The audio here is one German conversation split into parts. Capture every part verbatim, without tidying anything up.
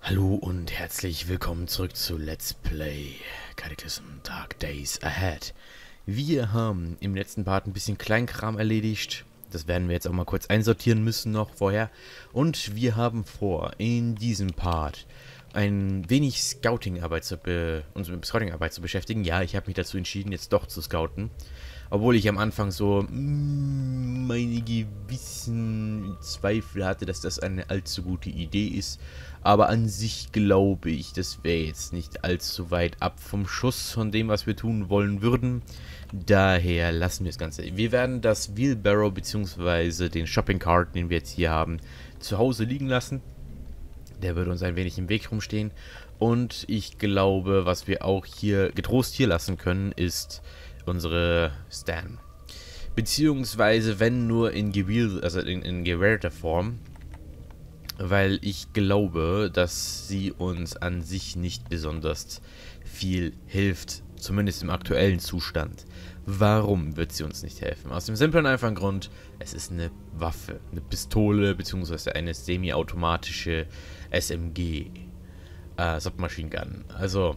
Hallo und herzlich willkommen zurück zu Let's Play Cataclysm Dark Days Ahead. Wir haben im letzten Part ein bisschen Kleinkram erledigt. Das werden wir jetzt auch mal kurz einsortieren müssen noch vorher. Und wir haben vor, in diesem Part ein wenig Scouting-Arbeit zu be uns mit Scouting-Arbeit zu beschäftigen. Ja, ich habe mich dazu entschieden, jetzt doch zu scouten. Obwohl ich am Anfang so mm, meine gewissen Zweifel hatte, dass das eine allzu gute Idee ist. Aber an sich glaube ich, das wäre jetzt nicht allzu weit ab vom Schuss von dem, was wir tun wollen würden. Daher lassen wir das Ganze. Wir werden das Wheelbarrow bzw. den Shopping Cart, den wir jetzt hier haben, zu Hause liegen lassen. Der würde uns ein wenig im Weg rumstehen. Und ich glaube, was wir auch hier getrost hier lassen können, ist unsere Stan. Beziehungsweise, wenn nur in gewähl also in, in gewählter Form. Weil ich glaube, dass sie uns an sich nicht besonders viel hilft. Zumindest im aktuellen Zustand. Warum wird sie uns nicht helfen? Aus dem simplen einfachen Grund, es ist eine Waffe. Eine Pistole, beziehungsweise eine semi-automatische S M G. Äh, Submachine Gun. Also,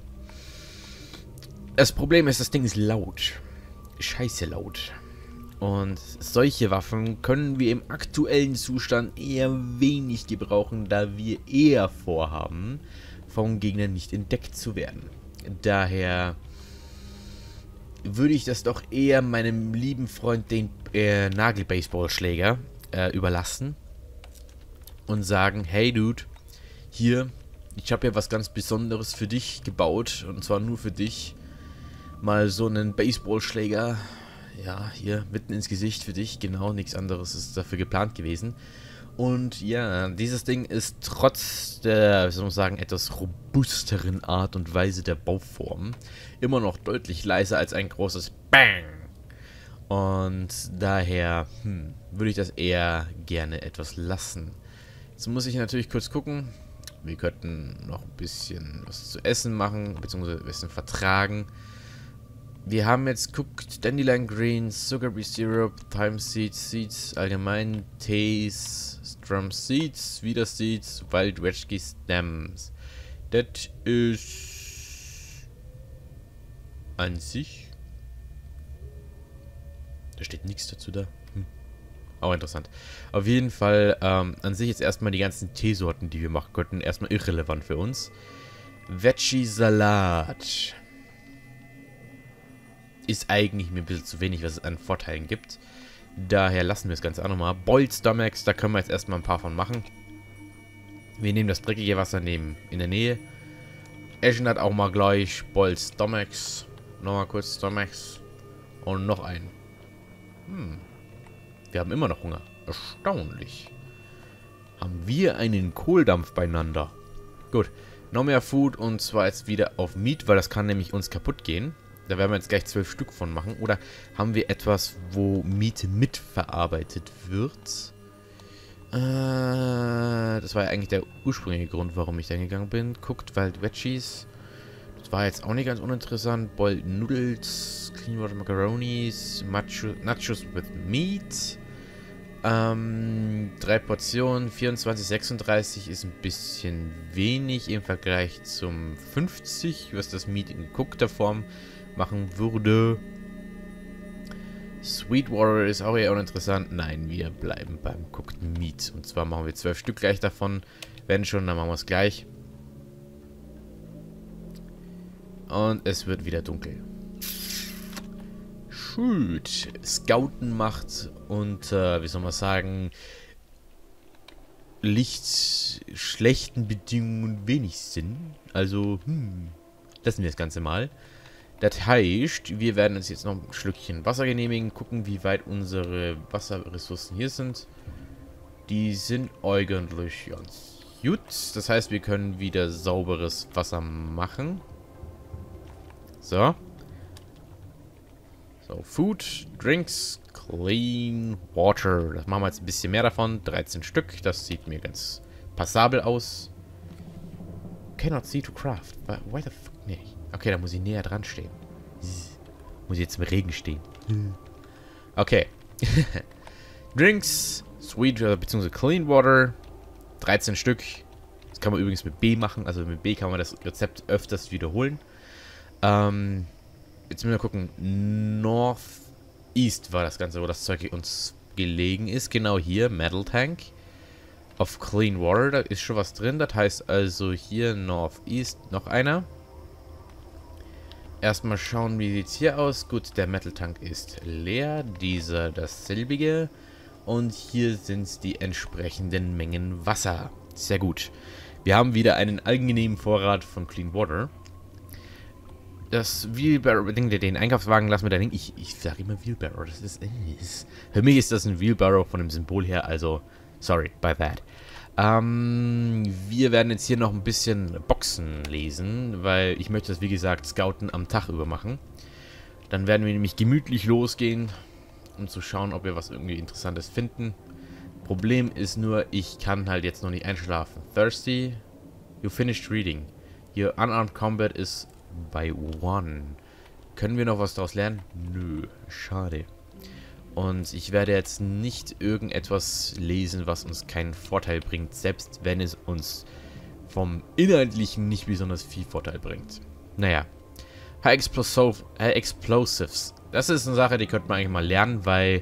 das Problem ist, das Ding ist laut. Scheiße laut. Und solche Waffen können wir im aktuellen Zustand eher wenig gebrauchen, da wir eher vorhaben, vom Gegner nicht entdeckt zu werden. Daher würde ich das doch eher meinem lieben Freund, den äh, Nagel-Baseballschläger, äh, überlassen. Und sagen, hey Dude, hier, ich habe ja was ganz Besonderes für dich gebaut. Und zwar nur für dich. Mal so einen Baseballschläger. Ja, hier mitten ins Gesicht für dich. Genau, nichts anderes ist dafür geplant gewesen. Und ja, dieses Ding ist trotz der, wie soll man sagen, etwas robusteren Art und Weise der Bauform immer noch deutlich leiser als ein großes Bang. Und daher hm, würde ich das eher gerne etwas lassen. Jetzt muss ich natürlich kurz gucken. Wir könnten noch ein bisschen was zu essen machen, beziehungsweise ein bisschen vertragen. Wir haben jetzt Cooked Dandelion Greens, Sugar Bee Syrup, Thyme Seeds, Seeds, allgemein Teas, Strum Seeds, wieder Seeds, Wild Veggie Stems. Das ist an sich. Da steht nichts dazu da. Hm. Auch interessant. Auf jeden Fall ähm, an sich jetzt erstmal die ganzen Teesorten, die wir machen könnten, erstmal irrelevant für uns. Veggie Salat. Ist eigentlich mir ein bisschen zu wenig, was es an Vorteilen gibt. Daher lassen wir das Ganze auch nochmal. Boiled Stomachs, da können wir jetzt erstmal ein paar von machen. Wir nehmen das dreckige Wasser neben in der Nähe. Eschen hat auch mal gleich Boiled Stomachs. Nochmal kurz Stomachs. Und noch einen. Hm. Wir haben immer noch Hunger. Erstaunlich. Haben wir einen Kohldampf beieinander. Gut. Noch mehr Food und zwar jetzt wieder auf Meat, weil das kann nämlich uns kaputt gehen. Da werden wir jetzt gleich zwölf Stück von machen. Oder haben wir etwas, wo Miete mitverarbeitet wird? Äh, das war ja eigentlich der ursprüngliche Grund, warum ich da gegangen bin. Cooked Wild Veggies. Das war jetzt auch nicht ganz uninteressant. Boiled Noodles, Clean Water Macaronis, Macho, Nachos with Meat. Ähm, drei Portionen, vierundzwanzig, sechsunddreißig ist ein bisschen wenig im Vergleich zum fünfzig, was das Meat in gecookter Form machen würde. Sweetwater ist auch eher uninteressant. Nein, wir bleiben beim Cooked Meat. Und zwar machen wir zwölf Stück gleich davon. Wenn schon, dann machen wir es gleich. Und es wird wieder dunkel. Gut. Scouten macht unter, wie soll man sagen, lichtschlechten Bedingungen wenig Sinn. Also, hm, lassen wir das Ganze mal. Das heißt, wir werden uns jetzt noch ein Schlückchen Wasser genehmigen, gucken, wie weit unsere Wasserressourcen hier sind. Die sind eigentlich ganz gut. Das heißt, wir können wieder sauberes Wasser machen. So. So, Food, Drinks, Clean Water. Das machen wir jetzt ein bisschen mehr davon. dreizehn Stück. Das sieht mir ganz passabel aus. Cannot see to craft. Why the fuck? Nee. Okay, da muss ich näher dran stehen. Muss ich jetzt im Regen stehen. Okay. Drinks, Sweet, bzw. Clean Water. dreizehn Stück. Das kann man übrigens mit B machen. Also mit B kann man das Rezept öfters wiederholen. Ähm, jetzt müssen wir gucken. Northeast war das Ganze, wo das Zeug uns gelegen ist. Genau hier, Metal Tank of Clean Water. Da ist schon was drin. Das heißt also hier Northeast noch einer. Erstmal schauen, wie sieht es hier aus. Gut, der Metal Tank ist leer. Dieser dasselbige. Und hier sind die entsprechenden Mengen Wasser. Sehr gut. Wir haben wieder einen angenehmen Vorrat von Clean Water. Das Wheelbarrow, den Einkaufswagen lassen wir da liegen. Ich, ich sage immer Wheelbarrow. Das ist, ist. Für mich ist das ein Wheelbarrow von dem Symbol her. Also, sorry by that. Ähm, wir werden jetzt hier noch ein bisschen Boxen lesen, weil ich möchte das, wie gesagt, Scouten am Tag über machen. Dann werden wir nämlich gemütlich losgehen, um zu schauen, ob wir was irgendwie Interessantes finden. Problem ist nur, ich kann halt jetzt noch nicht einschlafen. Thirsty, you finished reading. Your unarmed combat is by one. Können wir noch was daraus lernen? Nö, schade. Und ich werde jetzt nicht irgendetwas lesen, was uns keinen Vorteil bringt, selbst wenn es uns vom Inhaltlichen nicht besonders viel Vorteil bringt. Naja. High Explosive, High Explosives. Das ist eine Sache, die könnte man eigentlich mal lernen, weil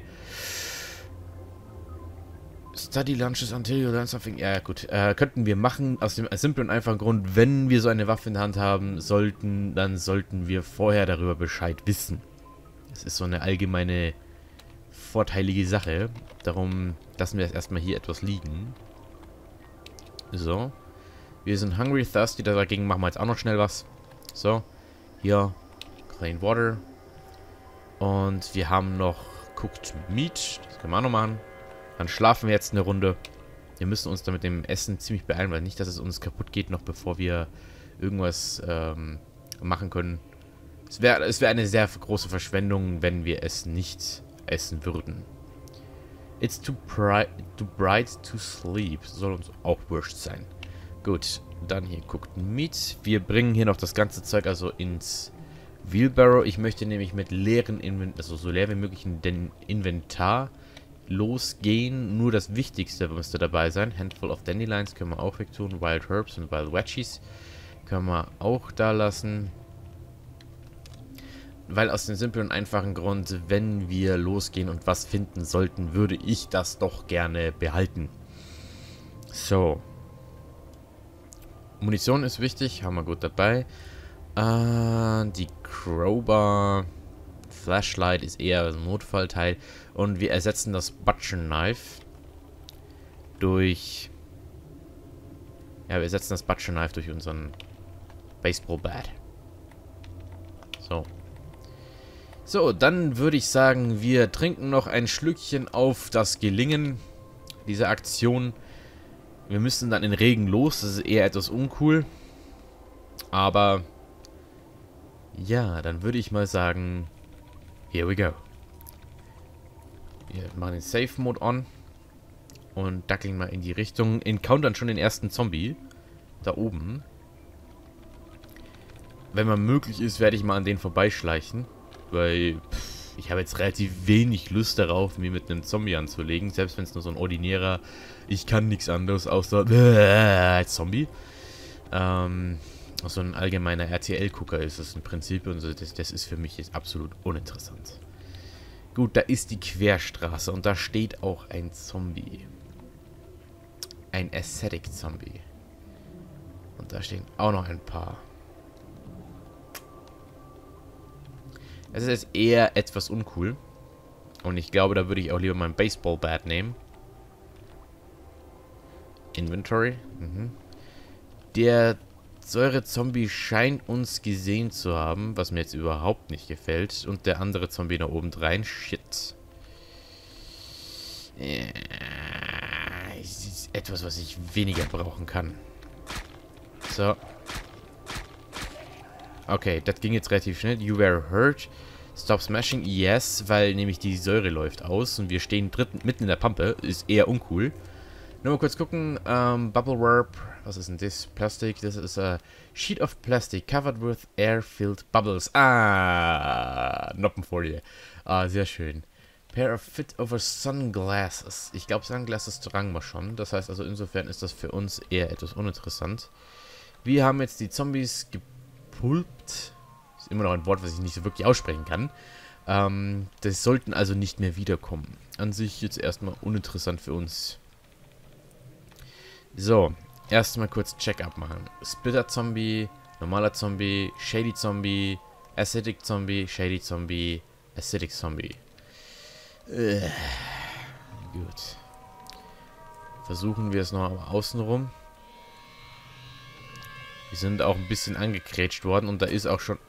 Study Lunches until you learn something. Ja, gut. Äh, könnten wir machen, aus dem simplen und einfachen Grund, wenn wir so eine Waffe in der Hand haben sollten, dann sollten wir vorher darüber Bescheid wissen. Das ist so eine allgemeine vorteilige Sache. Darum lassen wir es erstmal hier etwas liegen. So. Wir sind hungry, thirsty, dagegen machen wir jetzt auch noch schnell was. So. Hier. Clean Water. Und wir haben noch Cooked Meat. Das können wir auch noch machen. Dann schlafen wir jetzt eine Runde. Wir müssen uns da mit dem Essen ziemlich beeilen, weil nicht, dass es uns kaputt geht, noch bevor wir irgendwas ähm, machen können. Es wäre es wär eine sehr große Verschwendung, wenn wir es nicht essen würden. It's too, too bright to sleep. Soll uns auch wurscht sein. Gut, dann hier guckt Meat. Wir bringen hier noch das ganze Zeug also ins Wheelbarrow. Ich möchte nämlich mit leeren Inventar, also so leer wie möglich in den Inventar losgehen. Nur das Wichtigste müsste dabei sein. Handful of Dandelions können wir auch wegtun. Wild Herbs und Wild Veggies können wir auch da lassen. Weil aus dem simplen und einfachen Grund, wenn wir losgehen und was finden sollten, würde ich das doch gerne behalten. So. Munition ist wichtig, haben wir gut dabei. Äh, die Crowbar, Flashlight ist eher ein Notfallteil. Und wir ersetzen das Butcher Knife durch... Ja, wir ersetzen das Butcher Knife durch unseren Baseball Bat. So. So, dann würde ich sagen, wir trinken noch ein Schlückchen auf das Gelingen dieser Aktion. Wir müssen dann in Regen los, das ist eher etwas uncool. Aber ja, dann würde ich mal sagen, here we go. Wir machen den Safe Mode on und dackeln mal in die Richtung. Encountern schon den ersten Zombie da oben. Wenn man möglich ist, werde ich mal an den vorbeischleichen. Weil pff, ich habe jetzt relativ wenig Lust darauf, mir mit einem Zombie anzulegen. Selbst wenn es nur so ein ordinärer, ich kann nichts anderes außer äh, Zombie. Ähm, so ein allgemeiner R T L-Gucker ist das im Prinzip. Und das, das ist für mich jetzt absolut uninteressant. Gut, da ist die Querstraße und da steht auch ein Zombie. Ein Aesthetic-Zombie. Und da stehen auch noch ein paar. Es ist jetzt eher etwas uncool. Und ich glaube, da würde ich auch lieber meinen Baseball-Bat nehmen. Inventory. Mhm. Der Säure-Zombie scheint uns gesehen zu haben, was mir jetzt überhaupt nicht gefällt. Und der andere Zombie da oben rein. Shit. Ja, es ist etwas, was ich weniger brauchen kann. So. Okay, das ging jetzt relativ schnell. You were hurt. Stop smashing. Yes, weil nämlich die Säure läuft aus und wir stehen dritten, mitten in der Pampe. Ist eher uncool. Nur mal kurz gucken. Um, Bubble Wrap. Was ist denn das? Plastic. Das ist a sheet of plastic covered with air-filled bubbles. Ah, Noppenfolie. Ah, sehr schön. Pair of fit over sunglasses. Ich glaube, Sunglasses tragen wir schon. Das heißt also, insofern ist das für uns eher etwas uninteressant. Wir haben jetzt die Zombies gepulpt. Ist immer noch ein Wort, was ich nicht so wirklich aussprechen kann. Ähm, das sollten also nicht mehr wiederkommen. An sich jetzt erstmal uninteressant für uns. So, erstmal kurz Check-up machen. Splitter-Zombie, normaler Zombie, Shady-Zombie, Acidic-Zombie, Shady-Zombie, Acidic-Zombie. Äh, gut. Versuchen wir es noch aber außenrum. Wir sind auch ein bisschen angekrätscht worden und da ist auch schon...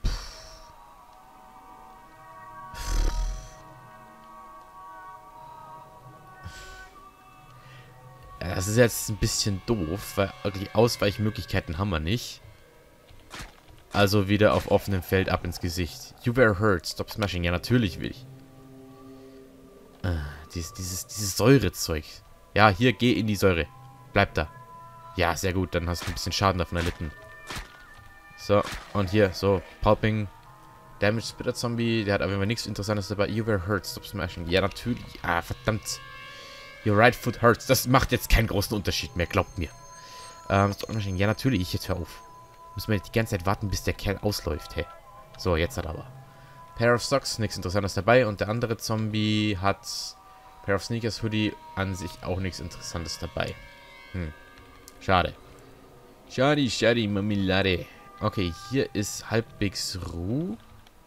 Ja, das ist jetzt ein bisschen doof, weil wirklich Ausweichmöglichkeiten haben wir nicht. Also wieder auf offenem Feld ab ins Gesicht. You were hurt, stop smashing. Ja, natürlich will ich. Ah, dieses, dieses, dieses Säurezeug. Ja, hier, geh in die Säure. Bleib da. Ja, sehr gut, dann hast du ein bisschen Schaden davon erlitten. So, und hier, so, Pulping. Damage Spitter Zombie, der hat aber immer nichts Interessantes dabei. You were hurt, stop smashing. Ja, natürlich. Ah, verdammt. Your right foot hurts. Das macht jetzt keinen großen Unterschied mehr, glaubt mir. Ähm, stop smashing. Ja, natürlich, jetzt hör auf. Müssen wir jetzt die ganze Zeit warten, bis der Kerl ausläuft, hey. So, jetzt hat er aber. Pair of Socks, nichts Interessantes dabei. Und der andere Zombie hat Pair of Sneakers Hoodie, an sich auch nichts Interessantes dabei. Hm. Schade. Schade, schade, Mamilade. Okay, hier ist halbwegs Ruhe.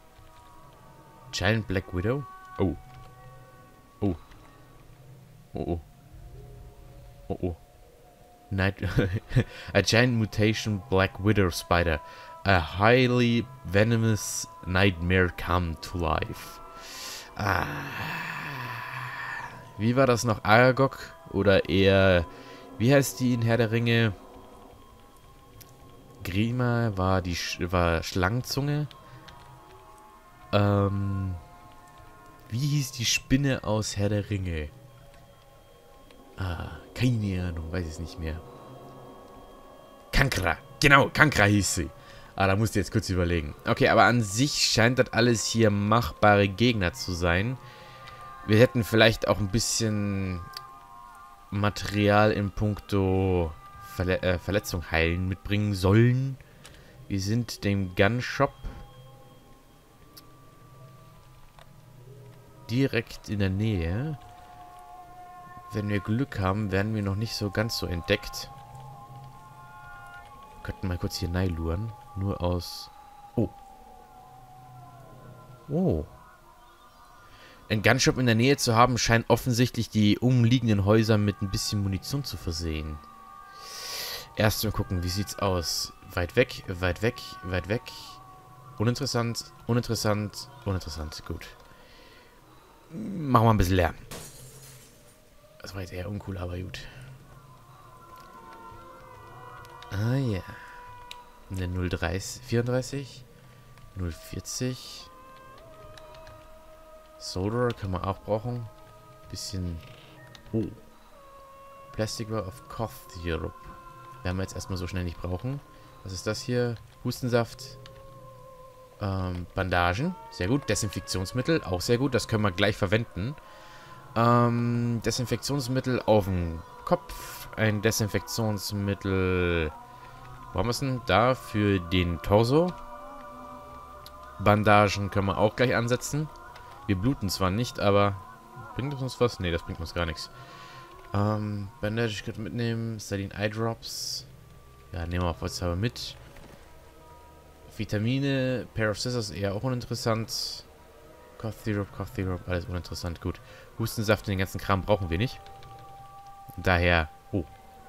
Giant Black Widow. Oh. Oh. Oh, oh. Oh, oh. Night a giant mutation Black Widow spider. A highly venomous nightmare come to life. Ah. Wie war das noch? Aragog? Oder eher... Wie heißt die in Herr der Ringe? Grima war die Sch war Schlangenzunge. Ähm... Wie hieß die Spinne aus Herr der Ringe? Ah, keine Ahnung, weiß ich es nicht mehr. Kankra, genau, Kankra hieß sie. Ah, da musst du jetzt kurz überlegen. Okay, aber an sich scheint das alles hier machbare Gegner zu sein. Wir hätten vielleicht auch ein bisschen Material in puncto Verle äh, Verletzung heilen mitbringen sollen. Wir sind dem Gun Shop direkt in der Nähe. Wenn wir Glück haben, werden wir noch nicht so ganz so entdeckt. Wir könnten mal kurz hier luren. Nur aus... Oh. Oh. Ein Gunshop in der Nähe zu haben, scheint offensichtlich die umliegenden Häuser mit ein bisschen Munition zu versehen. Erst mal gucken, wie sieht's aus? Weit weg, weit weg, weit weg. Uninteressant, uninteressant, uninteressant. Gut. Machen wir ein bisschen Lärm. Das war jetzt eher uncool, aber gut. Ah ja. Eine null dreißig, vierunddreißig. null vierzig. Solder kann man auch brauchen. Bisschen... Oh. Plastic of Cough Syrup. Werden wir jetzt erstmal so schnell nicht brauchen. Was ist das hier? Hustensaft. Ähm, Bandagen. Sehr gut. Desinfektionsmittel. Auch sehr gut. Das können wir gleich verwenden. Ähm, Desinfektionsmittel auf den Kopf. Ein Desinfektionsmittel... Wo haben wir es denn? Da für den Torso. Bandagen können wir auch gleich ansetzen. Wir bluten zwar nicht, aber... Bringt das uns was? Ne, das bringt uns gar nichts. Ähm, Bandage könnte mitnehmen. Saline Eye Drops. Ja, nehmen wir auch was aber mit. Vitamine. Pair of Scissors eher auch uninteressant. Cough Syrup, Cough Syrup, alles uninteressant. Gut. Hustensaft und den ganzen Kram brauchen wir nicht. Daher... Oh.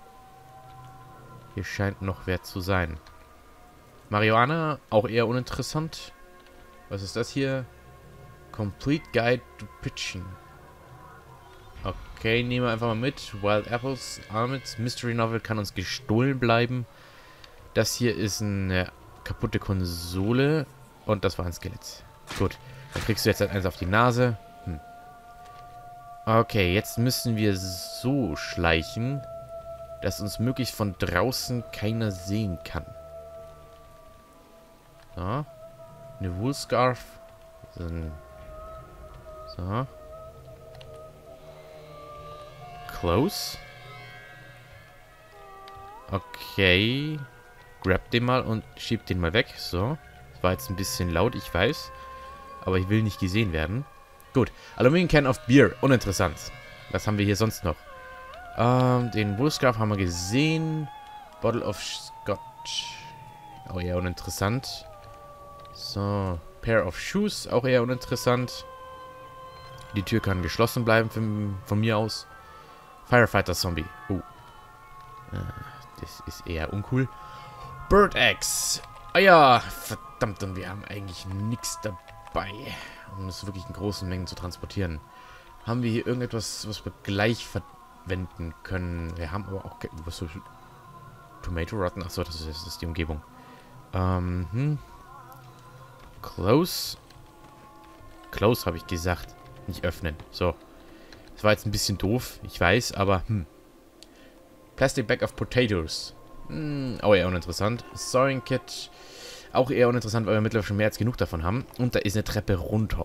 Hier scheint noch wer zu sein. Marihuana, auch eher uninteressant. Was ist das hier? Complete Guide to Pitching. Okay, nehmen wir einfach mal mit. Wild Apples, Almonds, Mystery Novel kann uns gestohlen bleiben. Das hier ist eine kaputte Konsole. Und das war ein Skelett. Gut, dann kriegst du jetzt halt eins auf die Nase. Hm. Okay, jetzt müssen wir so schleichen, dass uns möglichst von draußen keiner sehen kann. So. Eine Woolscarf. So. So. Close. Okay. Grab den mal und schieb den mal weg. So. Das war jetzt ein bisschen laut, ich weiß. Aber ich will nicht gesehen werden. Gut. Aluminium Can of Beer. Uninteressant. Was haben wir hier sonst noch? Ähm, den Woolscarf haben wir gesehen. Bottle of Scotch. Auch eher uninteressant. So. Pair of Shoes. Auch eher uninteressant. Die Tür kann geschlossen bleiben von, von mir aus. Firefighter Zombie. Oh. Das ist eher uncool. Bird Eggs. Ah ja, verdammt, und wir haben eigentlich nichts dabei, um es wirklich in großen Mengen zu transportieren. Haben wir hier irgendetwas, was wir gleich verwenden können? Wir haben aber auch... Was so, Tomato Rotten? Achso, das ist, das ist die Umgebung. Ähm, hm. Close. Close, habe ich gesagt. Nicht öffnen. So. Das war jetzt ein bisschen doof, ich weiß, aber hm. Plastic Bag of Potatoes. Hm, auch eher uninteressant. Sewing Kit. Auch eher uninteressant, weil wir mittlerweile schon mehr als genug davon haben. Und da ist eine Treppe runter.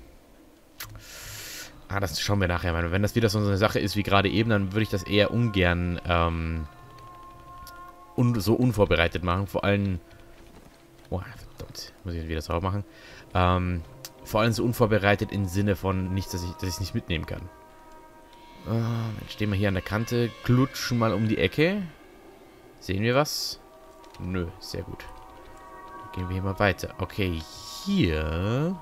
Ah, das schauen wir nachher mal. Wenn das wieder so eine Sache ist wie gerade eben, dann würde ich das eher ungern ähm, un so unvorbereitet machen. Vor allem... Oh, verdammt. Muss ich wieder sauber machen. Ähm, vor allem so unvorbereitet im Sinne von nicht, dass ich es nicht mitnehmen kann. Uh, dann stehen wir hier an der Kante, klutschen mal um die Ecke. Sehen wir was? Nö, sehr gut. Dann gehen wir hier mal weiter. Okay, hier...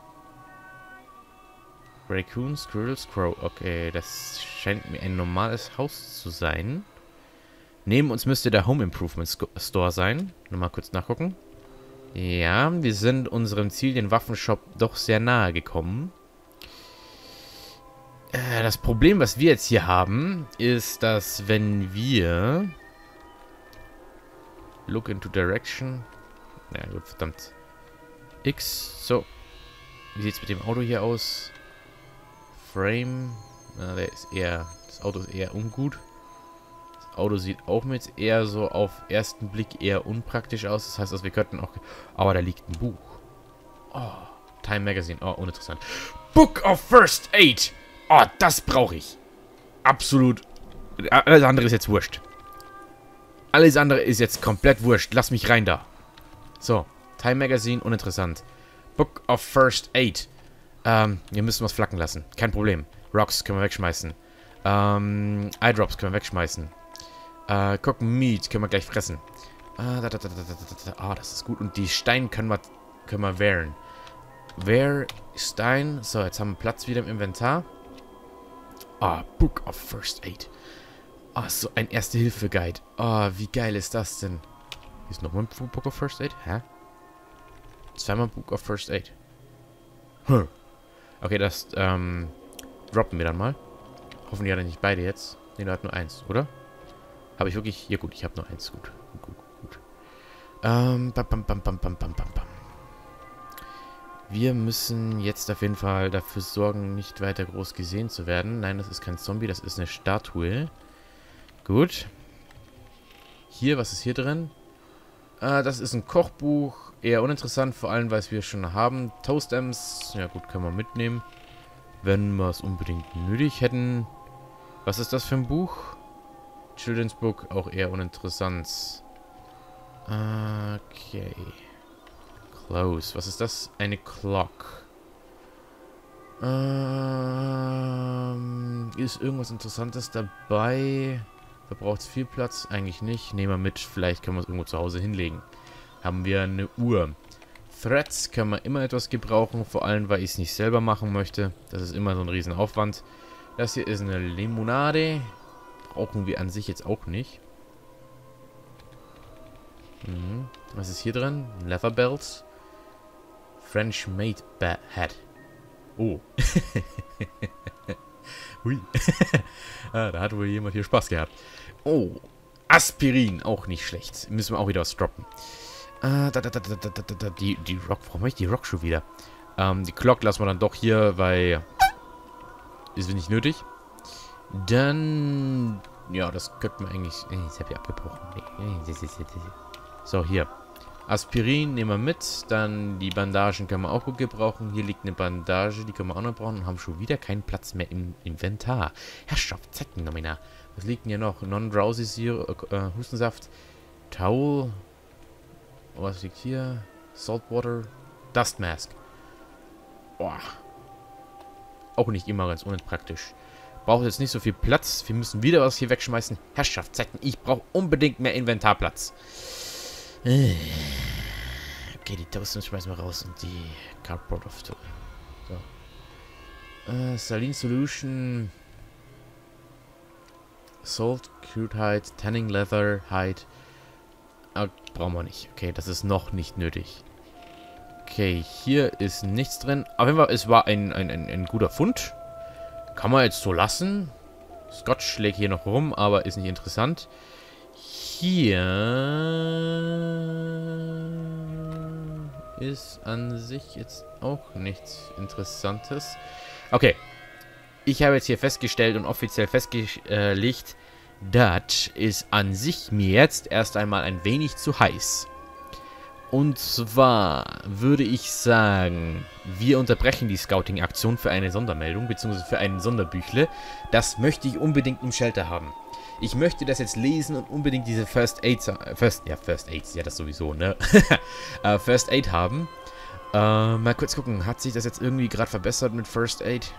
Raccoon, Squirrel, Crow. Okay, das scheint mir ein normales Haus zu sein. Neben uns müsste der Home Improvement Store sein. Nochmal kurz nachgucken. Ja, wir sind unserem Ziel, den Waffenshop, doch sehr nahe gekommen. Äh, das Problem, was wir jetzt hier haben, ist, dass wenn wir... Look into direction... Na gut, verdammt. X, so. Wie sieht es mit dem Auto hier aus? Frame. Na, der ist eher... Das Auto ist eher ungut. Das Auto sieht auch mit eher so auf ersten Blick eher unpraktisch aus. Das heißt, also wir könnten auch... Aber da liegt ein Buch. Oh, Time Magazine. Oh, uninteressant. Book of First Aid. Oh, das brauche ich. Absolut. Alles andere ist jetzt wurscht. Alles andere ist jetzt komplett wurscht. Lass mich rein da. So. Time Magazine, uninteressant. Book of First Aid. Ähm, wir müssen was flacken lassen. Kein Problem. Rocks können wir wegschmeißen. Ähm, Eyedrops können wir wegschmeißen. Äh, Cook Meat können wir gleich fressen. Ah, da, da, da, da, da, da. Ah, das ist gut. Und die Steine können wir, können wir wehren. Wear Stein. So, jetzt haben wir Platz wieder im Inventar. Ah, Book of First Aid. Ah, so ein Erste-Hilfe-Guide. Ah, wie geil ist das denn? Hier ist nochmal ein Book of First Aid? Hä? Zweimal Book of First Aid. Hm. Okay, das, ähm, droppen wir dann mal. Hoffentlich hat er nicht beide jetzt. Ne, er hat nur eins, oder? Habe ich wirklich... Ja gut, ich habe nur eins. Gut, gut, gut, gut. Ähm, bam, bam, bam, bam, bam, bam, bam. Wir müssen jetzt auf jeden Fall dafür sorgen, nicht weiter groß gesehen zu werden. Nein, das ist kein Zombie, das ist eine Statue. Gut. Hier, was ist hier drin? Äh, das ist ein Kochbuch. Eher uninteressant, vor allem, weil es wir schon haben. Toastems, ja gut, können wir mitnehmen. Wenn wir es unbedingt nötig hätten. Was ist das für ein Buch? Children's Book, auch eher uninteressant. Okay. Close. Was ist das? Eine Clock. Ähm, ist irgendwas Interessantes dabei? Verbraucht es viel Platz? Eigentlich nicht. Nehmen wir mit. Vielleicht können wir es irgendwo zu Hause hinlegen. Haben wir eine Uhr. Threads können wir immer etwas gebrauchen. Vor allem, weil ich es nicht selber machen möchte. Das ist immer so ein Riesenaufwand. Das hier ist eine Limonade. Brauchen wir an sich jetzt auch nicht. Mhm. Was ist hier drin? Leather Belts. French Made Hat. Oh. Hui. Ah, da hat wohl jemand hier Spaß gehabt. Oh. Aspirin. Auch nicht schlecht. Müssen wir auch wieder was droppen. Ah, da, da, da, da, da, da, da. Die, die Rock. Warum habe ich die Rock schon wieder? Ähm, die Glock lassen wir dann doch hier, weil... Ist nicht nötig. Dann... Ja, das könnten wir eigentlich... Ich habe hier abgebrochen. So, hier. Aspirin nehmen wir mit. Dann die Bandagen können wir auch gut gebrauchen. Hier liegt eine Bandage, die können wir auch noch brauchen. Und haben schon wieder keinen Platz mehr im Inventar. Herrschaft, Zecken nochmal. Was liegt denn hier noch? Non-Drowsy Syrup, äh, Hustensaft. Towel. Was liegt hier? Saltwater. Dust Mask. Boah. Auch nicht immer ganz unpraktisch. Braucht jetzt nicht so viel Platz. Wir müssen wieder was hier wegschmeißen. Herrschaft, Zecken. Ich brauche unbedingt mehr Inventarplatz. Okay, die Toasten schmeißen wir raus und die Cardboard auf Tour. So. Äh, Saline Solution. Salt, Crude Hide, Tanning Leather, Hide. Ah, brauchen wir nicht. Okay, das ist noch nicht nötig. Okay, hier ist nichts drin. Aber es war ein, ein, ein, ein guter Fund. Kann man jetzt so lassen. Scotch schlägt hier noch rum, aber ist nicht interessant. Hier ist an sich jetzt auch nichts Interessantes. Okay. Ich habe jetzt hier festgestellt und offiziell festgelegt, das ist an sich mir jetzt erst einmal ein wenig zu heiß. Und zwar würde ich sagen, wir unterbrechen die Scouting-Aktion für eine Sondermeldung, beziehungsweise für einen Sonderbüchle. Das möchte ich unbedingt im Shelter haben. Ich möchte das jetzt lesen und unbedingt diese First Aid, First, ja, First Aids, ja, das sowieso, ne? uh, First Aid haben. Uh, mal kurz gucken, hat sich das jetzt irgendwie gerade verbessert mit First Aid?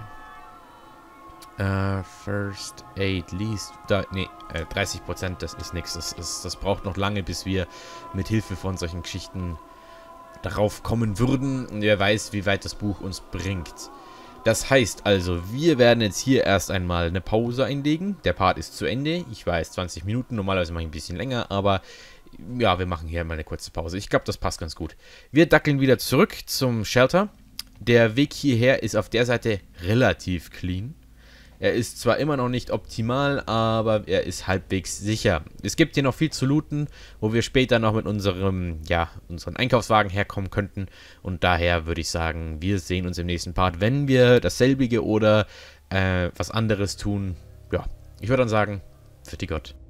Uh, First Aid liest, da, nee, äh, dreißig Prozent, das ist nichts. Das, ist, das braucht noch lange, bis wir mit Hilfe von solchen Geschichten darauf kommen würden. Und wer weiß, wie weit das Buch uns bringt. Das heißt also, wir werden jetzt hier erst einmal eine Pause einlegen. Der Part ist zu Ende. Ich weiß, zwanzig Minuten. Normalerweise mache ich ein bisschen länger, aber ja, wir machen hier mal eine kurze Pause. Ich glaube, das passt ganz gut. Wir dackeln wieder zurück zum Shelter. Der Weg hierher ist auf der Seite relativ clean. Er ist zwar immer noch nicht optimal, aber er ist halbwegs sicher. Es gibt hier noch viel zu looten, wo wir später noch mit unserem, ja, unseren Einkaufswagen herkommen könnten. Und daher würde ich sagen, wir sehen uns im nächsten Part, wenn wir dasselbige oder äh, was anderes tun. Ja, ich würde dann sagen, für die Gott.